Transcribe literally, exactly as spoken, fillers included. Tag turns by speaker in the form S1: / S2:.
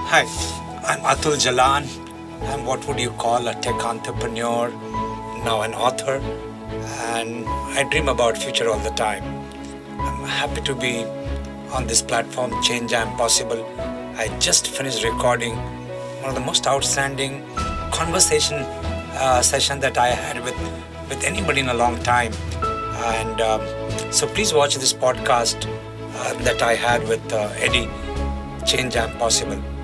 S1: Hi, I'm Atul Jalan. I'm what would you call a tech entrepreneur, now an author, and I dream about future all the time. I'm happy to be on this platform, Change Jam Possible. I just finished recording one of the most outstanding conversation uh, session that I had with, with anybody in a long time. And um, so please watch this podcast uh, that I had with uh, Eddie, Change Jam Possible.